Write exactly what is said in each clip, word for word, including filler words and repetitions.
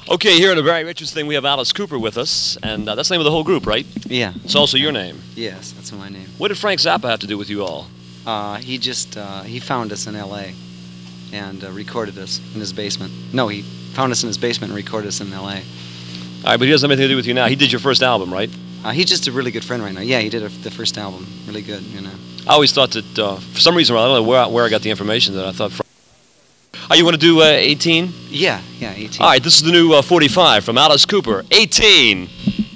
Okay, here at a very interesting, we have Alice Cooper with us, and uh, that's the name of the whole group, right? Yeah. It's also your name. Yes, that's my name. What did Frank Zappa have to do with you all? Uh, he just, uh, he found us in L A and uh, recorded us in his basement. No, he found us in his basement and recorded us in L A. All right, but he doesn't have anything to do with you now. He did your first album, right? Uh, he's just a really good friend right now. Yeah, he did a, the first album. Really good, you know. I always thought that, uh, for some reason, I don't know where, where I got the information that I thought... Frank... Oh, you want to do uh, eighteen? Yeah, yeah, eighteen. All right, this is the new uh, forty-five from Alice Cooper. eighteen.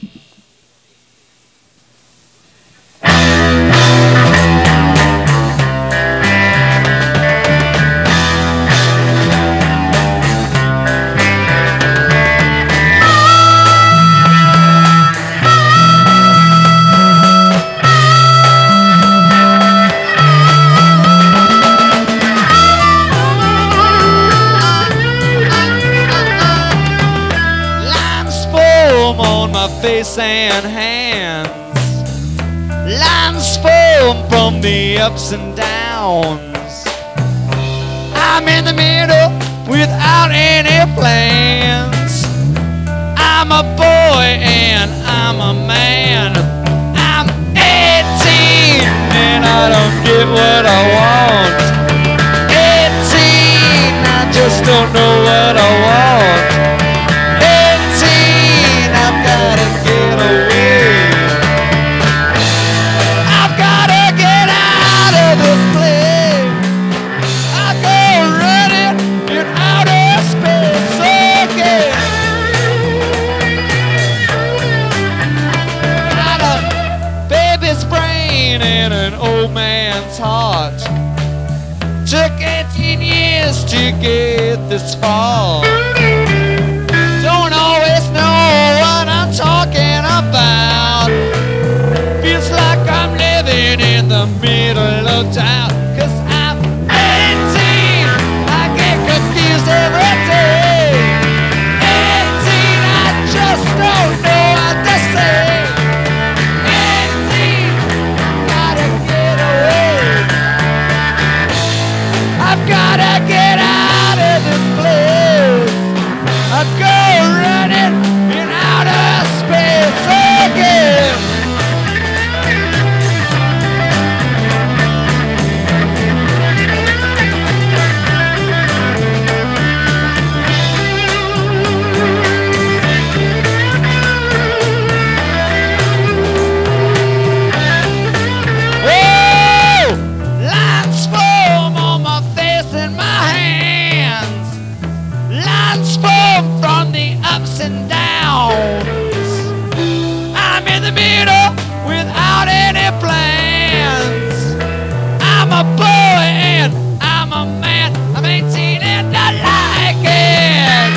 On my face and hands, lines form from the ups and downs. I'm in the middle without any plans. I'm a boy and I'm a man. I'm eighteen and I don't get what I want. eighteen, I just don't know what I want. I've gotta get away. I've gotta get out of this place. I go running in outer space again. Got a baby's brain and an old man's heart. Took eighteen years to get this far. Don't always know what I'm talking about. Feels like I'm living in the middle of town. Cause I'm eighteen, I get confused every day. eighteen, I just don't know what to say. eighteen, gotta get away. I've gotta get out of this place. I go running in outer space again. Whoa! Lines form on my face and my hands. Lines form from the ups and downs. I'm in the middle without any plans. I'm a boy and I'm a man. I'm eighteen and I like it.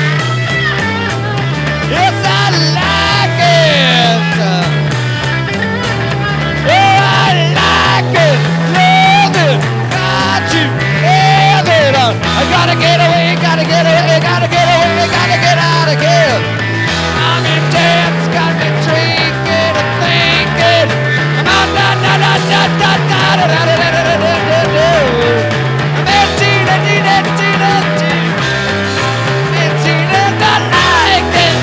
Yes, I like it. Oh, I like it. Love it. Got you. Have it. I gotta get away, gotta get away, gotta get away, gotta get out of here. I'm intense, got me drinking and thinking. I'm out, da da da da da da da da da da da da da. I'm eighteen, eighteen, eighteen, eighteen. eighteen and I like it.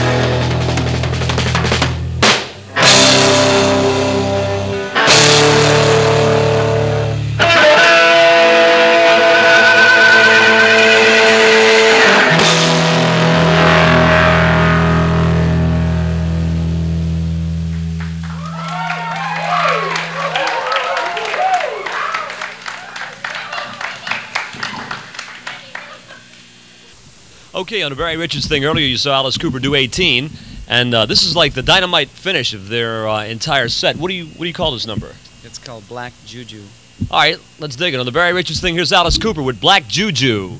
Okay, on a Barry Richards thing earlier, you saw Alice Cooper do eighteen, and uh, this is like the dynamite finish of their uh, entire set. What do you what do you call this number? It's called Black Juju. All right, let's dig it. On the Barry Richards thing, here's Alice Cooper with Black Juju.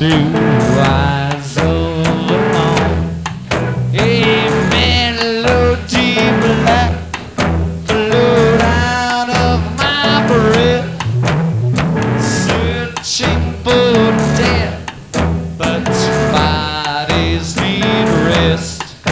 blue eyes overflow. A melody black flowed out of my breath, searching for death, but bodies need rest.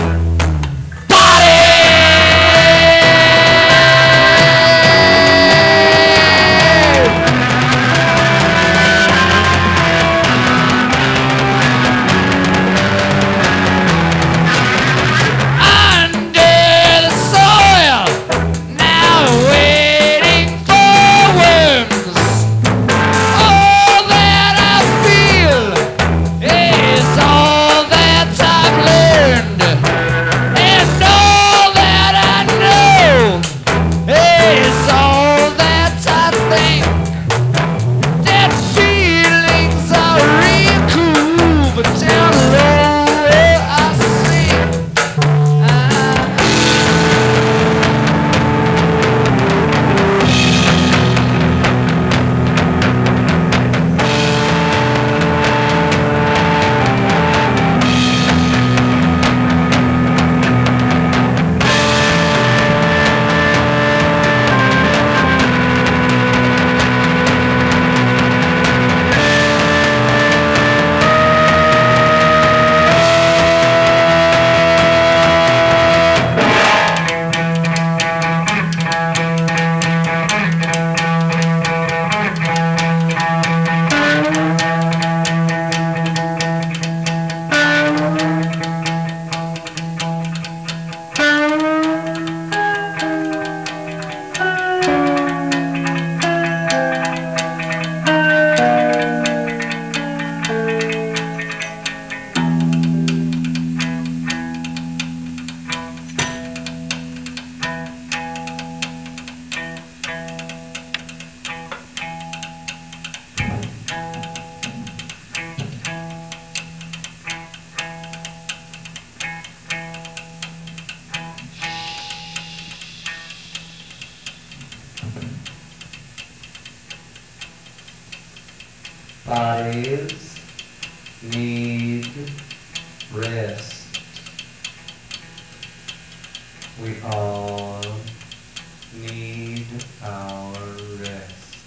Bodies need rest. We all need our rest.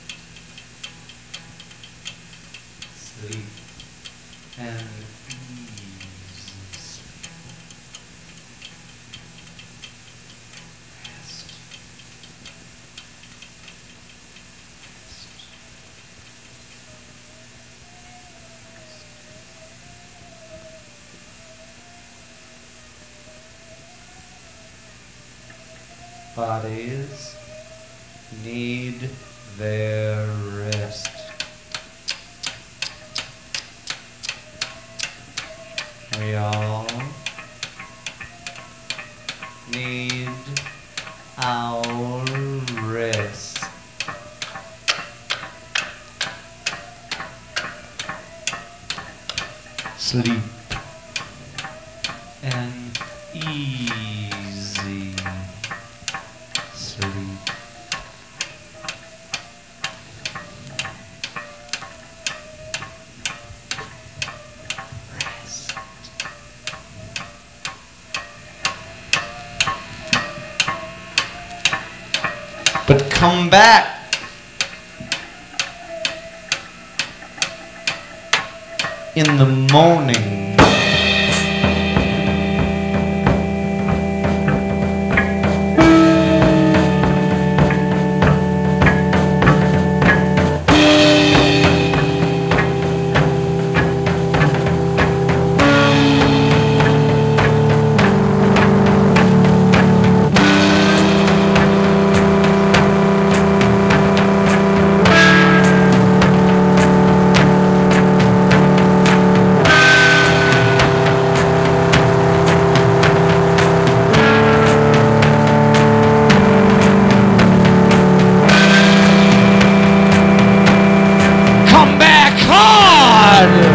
Sleep and ease. Rest. Bodies need their rest. We all need our rest. Sleep and easy. Sleep. Rest. But come back. In the morning. Come back hard!